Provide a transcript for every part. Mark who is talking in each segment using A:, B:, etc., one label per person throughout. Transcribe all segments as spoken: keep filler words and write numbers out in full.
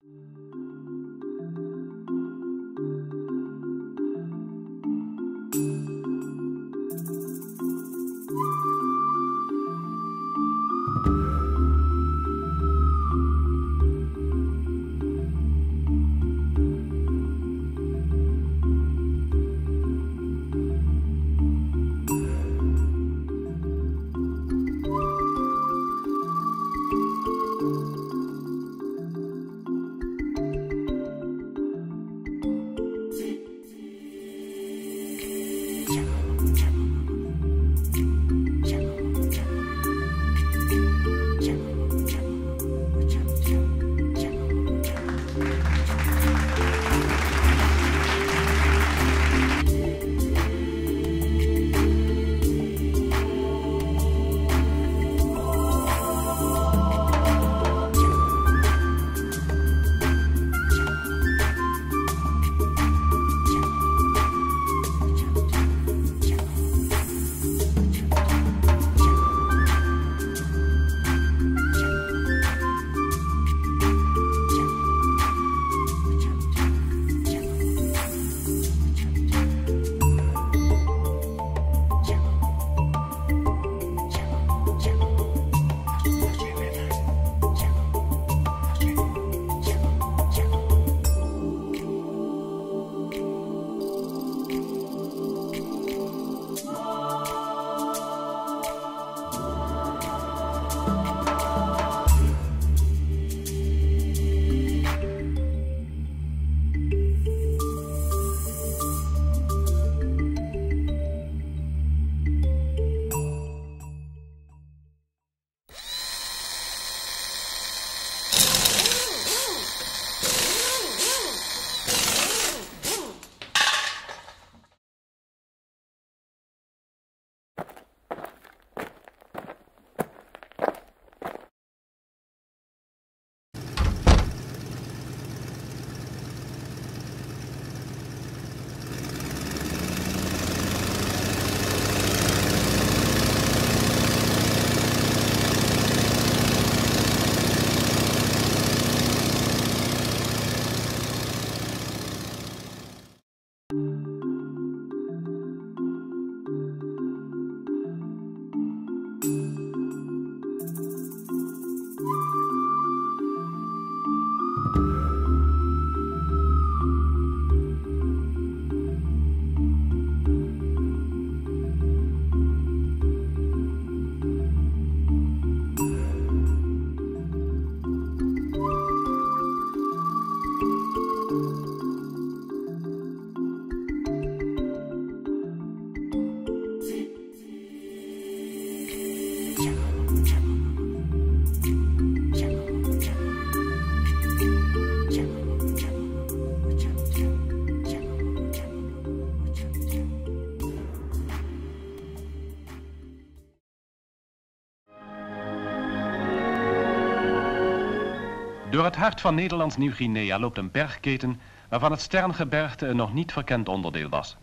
A: Door het hart van Nederlands Nieuw-Guinea loopt een bergketen waarvan het Sterngebergte een nog niet verkend onderdeel was.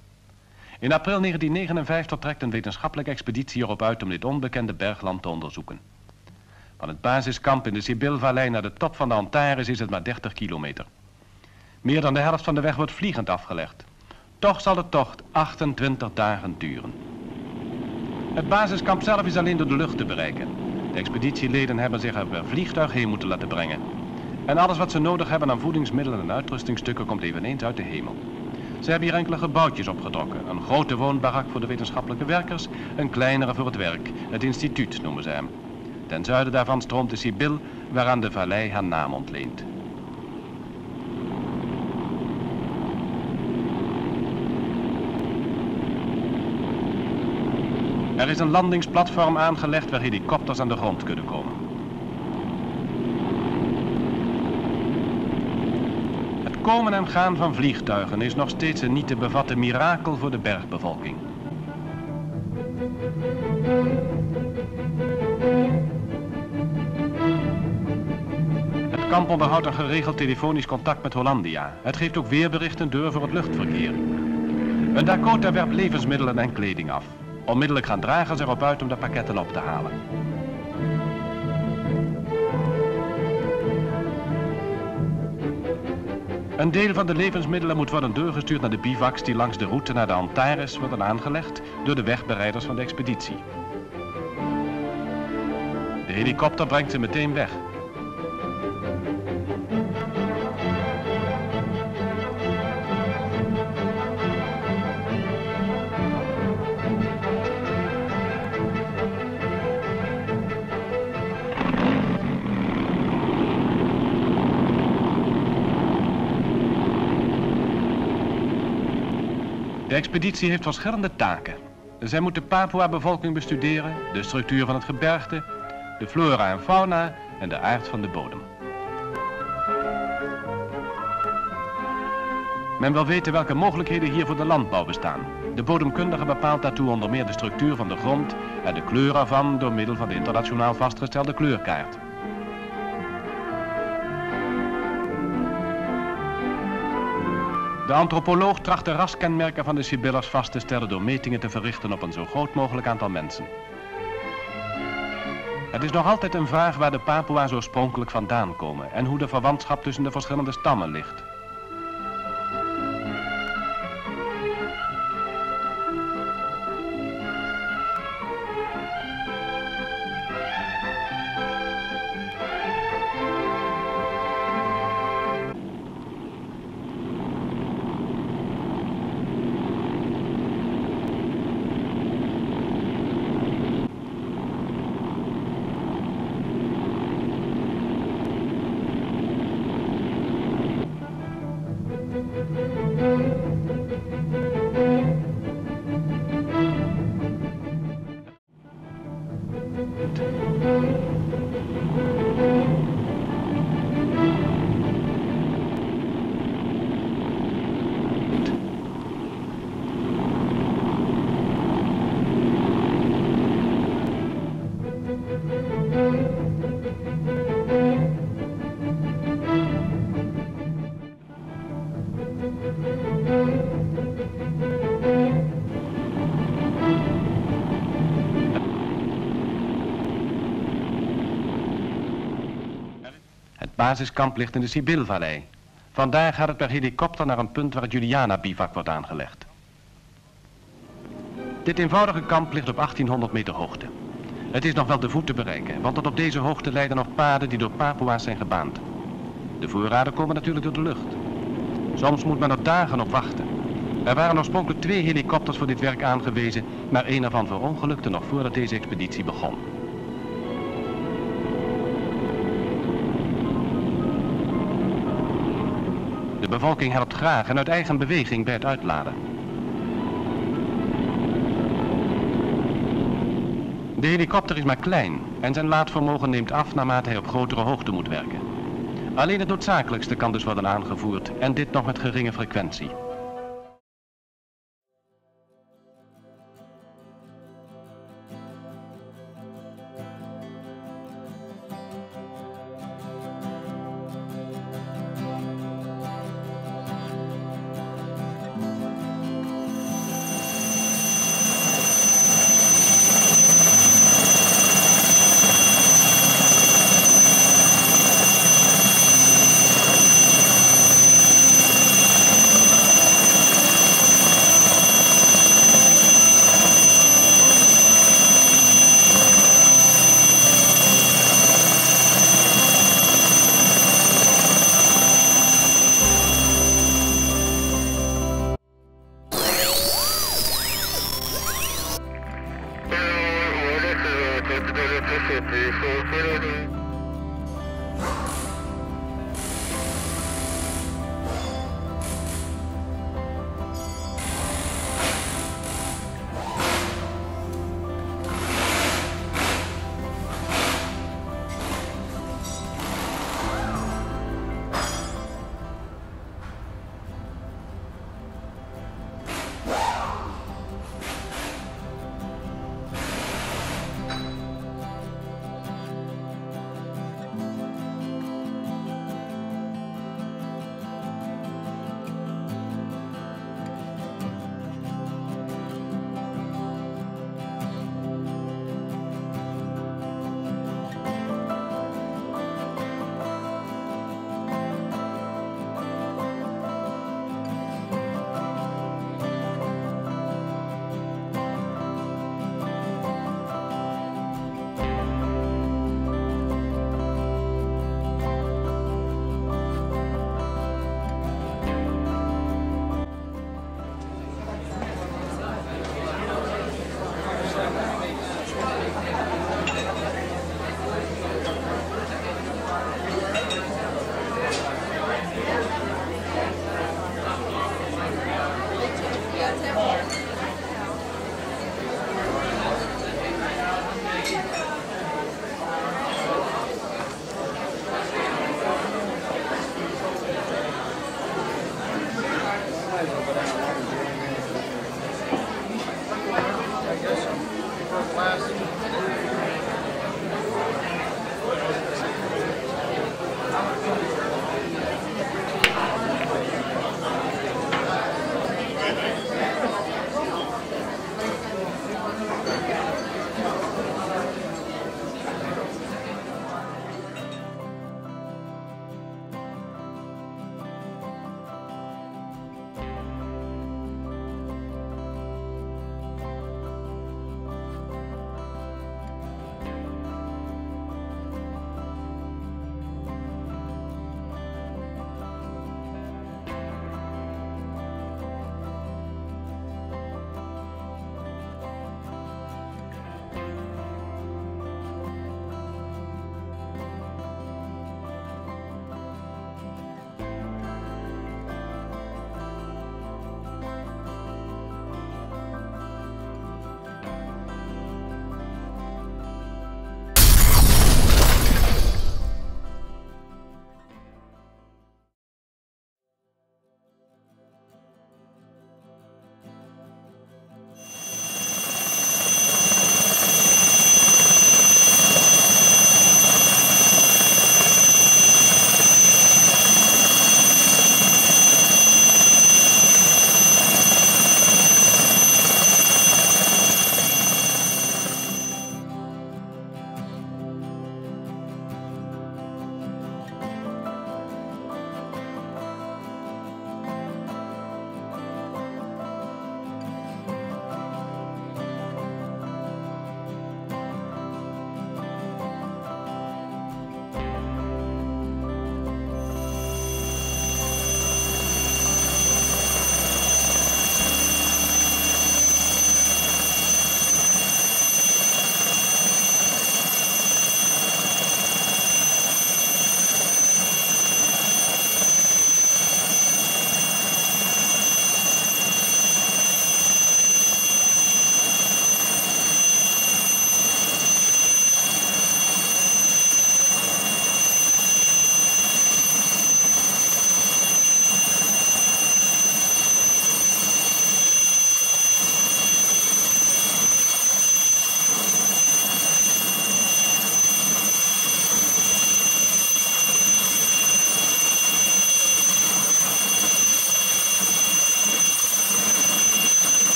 A: In april negentien negenenvijftig trekt een wetenschappelijke expeditie erop uit om dit onbekende bergland te onderzoeken. Van het basiskamp in de Sibyl-vallei naar de top van de Antares is het maar dertig kilometer. Meer dan de helft van de weg wordt vliegend afgelegd. Toch zal de tocht achtentwintig dagen duren. Het basiskamp zelf is alleen door de lucht te bereiken. De expeditieleden hebben zich er per vliegtuig heen moeten laten brengen. En alles wat ze nodig hebben aan voedingsmiddelen en uitrustingstukken komt eveneens uit de hemel. Ze hebben hier enkele gebouwtjes opgetrokken. Een grote woonbarak voor de wetenschappelijke werkers, een kleinere voor het werk. Het instituut noemen ze hem. Ten zuiden daarvan stroomt de Sibyl, waaraan de vallei haar naam ontleent. Er is een landingsplatform aangelegd waar helikopters aan de grond kunnen komen. Het komen en gaan van vliegtuigen is nog steeds een niet te bevatten mirakel voor de bergbevolking. Het kamp onderhoudt een geregeld telefonisch contact met Hollandia. Het geeft ook weerberichten door voor het luchtverkeer. Een Dakota werpt levensmiddelen en kleding af. Onmiddellijk gaan dragers erop uit om de pakketten op te halen. Een deel van de levensmiddelen moet worden doorgestuurd naar de bivaks die langs de route naar de Antares worden aangelegd door de wegbereiders van de expeditie. De helikopter brengt ze meteen weg. De expeditie heeft verschillende taken. Zij moet de Papua-bevolking bestuderen, de structuur van het gebergte, de flora en fauna en de aard van de bodem. Men wil weten welke mogelijkheden hier voor de landbouw bestaan. De bodemkundige bepaalt daartoe onder meer de structuur van de grond en de kleur ervan door middel van de internationaal vastgestelde kleurkaart. De antropoloog tracht de raskenmerken van de Sibillers vast te stellen door metingen te verrichten op een zo groot mogelijk aantal mensen. Het is nog altijd een vraag waar de Papua's oorspronkelijk vandaan komen en hoe de verwantschap tussen de verschillende stammen ligt. Het basiskamp ligt in de Sibilvallei. Vandaar gaat het per helikopter naar een punt waar het Juliana-bivak wordt aangelegd. Dit eenvoudige kamp ligt op achttienhonderd meter hoogte. Het is nog wel te voet te bereiken, want tot op deze hoogte leiden nog paden die door Papua's zijn gebaand. De voorraden komen natuurlijk door de lucht. Soms moet men er dagen op wachten. Er waren oorspronkelijk twee helikopters voor dit werk aangewezen, maar één ervan verongelukte nog voordat deze expeditie begon. De bevolking helpt graag en uit eigen beweging bij het uitladen. De helikopter is maar klein en zijn laadvermogen neemt af naarmate hij op grotere hoogte moet werken. Alleen het noodzakelijkste kan dus worden aangevoerd en dit nog met geringe frequentie.
B: Helaas.